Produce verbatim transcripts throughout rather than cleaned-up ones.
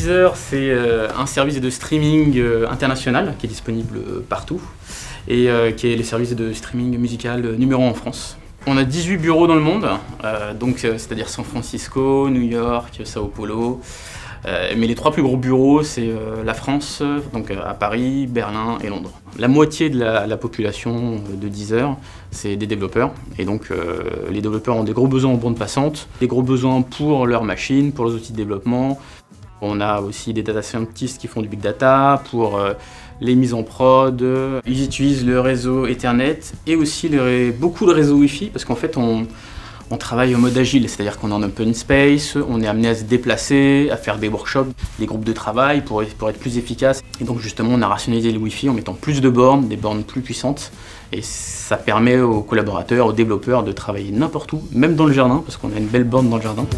Deezer, c'est un service de streaming international qui est disponible partout et qui est le service de streaming musical numéro un en France. On a dix-huit bureaux dans le monde, euh, donc c'est-à-dire San Francisco, New York, Sao Paulo. Euh, mais les trois plus gros bureaux, c'est euh, la France, donc à Paris, Berlin et Londres. La moitié de la, la population de Deezer, c'est des développeurs. Et donc euh, les développeurs ont des gros besoins en bande passante, des gros besoins pour leurs machines, pour leurs outils de développement. On a aussi des data scientists qui font du big data pour euh, les mises en prod. Ils utilisent le réseau Ethernet et aussi le, beaucoup le réseau Wi-Fi parce qu'en fait on, on travaille en mode agile, c'est-à-dire qu'on est en open space, on est amené à se déplacer, à faire des workshops, des groupes de travail pour, pour être plus efficace. Et donc justement on a rationalisé le Wi-Fi en mettant plus de bornes, des bornes plus puissantes. Et ça permet aux collaborateurs, aux développeurs de travailler n'importe où, même dans le jardin, parce qu'on a une belle borne dans le jardin.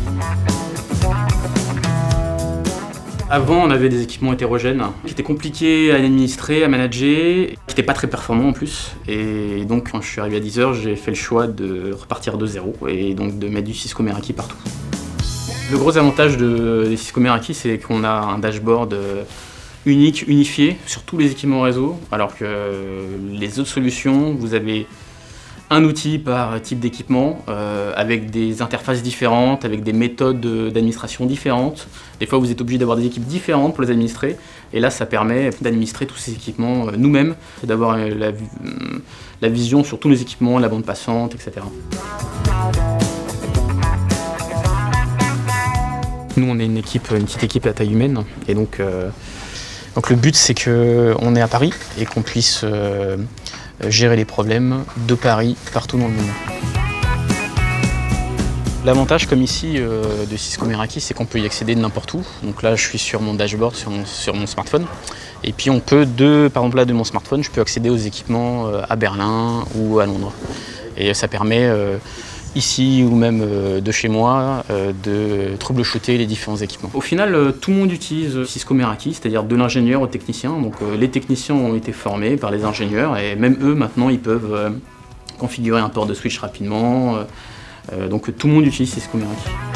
Avant, on avait des équipements hétérogènes qui étaient compliqués à administrer, à manager, qui n'étaient pas très performants en plus. Et donc, quand je suis arrivé à Deezer, j'ai fait le choix de repartir de zéro et donc de mettre du Cisco Meraki partout. Le gros avantage de, des Cisco Meraki, c'est qu'on a un dashboard unique, unifié sur tous les équipements réseau, alors que les autres solutions, vous avez un outil par type d'équipement, euh, avec des interfaces différentes, avec des méthodes d'administration différentes. Des fois, vous êtes obligé d'avoir des équipes différentes pour les administrer. Et là, ça permet d'administrer tous ces équipements euh, nous-mêmes, d'avoir euh, la, euh, la vision sur tous les équipements, la bande passante, et cetera. Nous, on est une équipe, une petite équipe à taille humaine. Et donc, euh, donc le but, c'est qu'on est à Paris et qu'on puisse euh, gérer les problèmes de Paris partout dans le monde. L'avantage, comme ici, euh, de Cisco Meraki, c'est qu'on peut y accéder de n'importe où. Donc là, je suis sur mon dashboard, sur mon, sur mon smartphone. Et puis on peut, de, par exemple là, de mon smartphone, je peux accéder aux équipements euh, à Berlin ou à Londres. Et ça permet, euh, ici ou même euh, de chez moi, euh, de troubleshooter les différents équipements. Au final, euh, tout le monde utilise Cisco Meraki, c'est-à-dire de l'ingénieur au technicien. Donc euh, les techniciens ont été formés par les ingénieurs et même eux, maintenant, ils peuvent euh, configurer un port de switch rapidement. Euh, euh, donc tout le monde utilise Cisco Meraki.